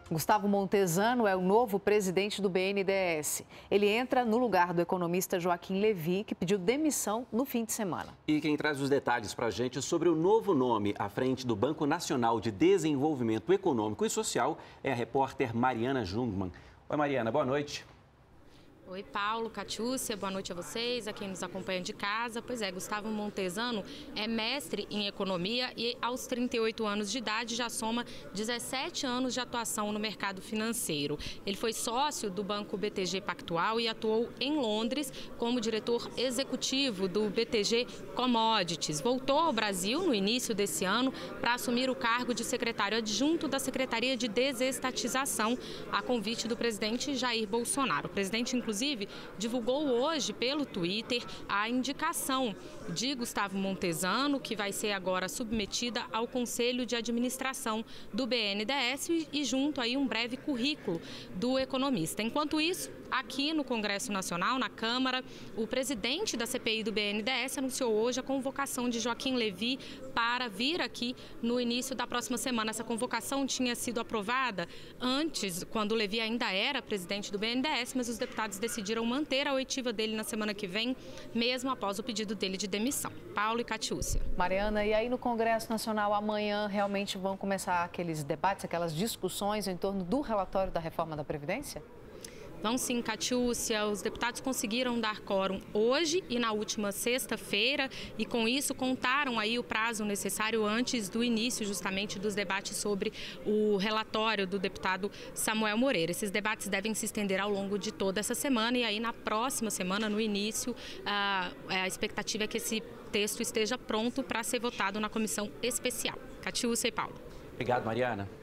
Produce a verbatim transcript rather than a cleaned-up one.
Gustavo Montesano é o novo presidente do B N D E S. Ele entra no lugar do economista Joaquim Levy, que pediu demissão no fim de semana. E quem traz os detalhes para a gente sobre o novo nome à frente do Banco Nacional de Desenvolvimento Econômico e Social é a repórter Mariana Jungmann. Oi, Mariana, boa noite. Oi, Paulo, Catiúcia, boa noite a vocês, a quem nos acompanha de casa. Pois é, Gustavo Montesano é mestre em economia e aos trinta e oito anos de idade já soma dezessete anos de atuação no mercado financeiro. Ele foi sócio do Banco B T G Pactual e atuou em Londres como diretor executivo do B T G Commodities. Voltou ao Brasil no início desse ano para assumir o cargo de secretário adjunto da Secretaria de Desestatização, a convite do presidente Jair Bolsonaro. O presidente, inclusive, Inclusive, divulgou hoje pelo Twitter a indicação de Gustavo Montesano, que vai ser agora submetida ao Conselho de Administração do B N D E S e junto aí um breve currículo do economista. Enquanto isso, aqui no Congresso Nacional, na Câmara, o presidente da C P I do B N D E S anunciou hoje a convocação de Joaquim Levy para vir aqui no início da próxima semana. Essa convocação tinha sido aprovada antes, quando o Levy ainda era presidente do B N D E S, mas os deputados decidiram manter a oitiva dele na semana que vem, mesmo após o pedido dele de demissão. Paulo e Catiúcia. Mariana, e aí no Congresso Nacional amanhã realmente vão começar aqueles debates, aquelas discussões em torno do relatório da reforma da Previdência? Vão sim, Catiúcia. Os deputados conseguiram dar quórum hoje e na última sexta-feira e com isso contaram aí o prazo necessário antes do início justamente dos debates sobre o relatório do deputado Samuel Moreira. Esses debates devem se estender ao longo de toda essa semana e aí na próxima semana, no início, a, a expectativa é que esse texto esteja pronto para ser votado na comissão especial. Catiúcia e Paulo. Obrigado, Mariana.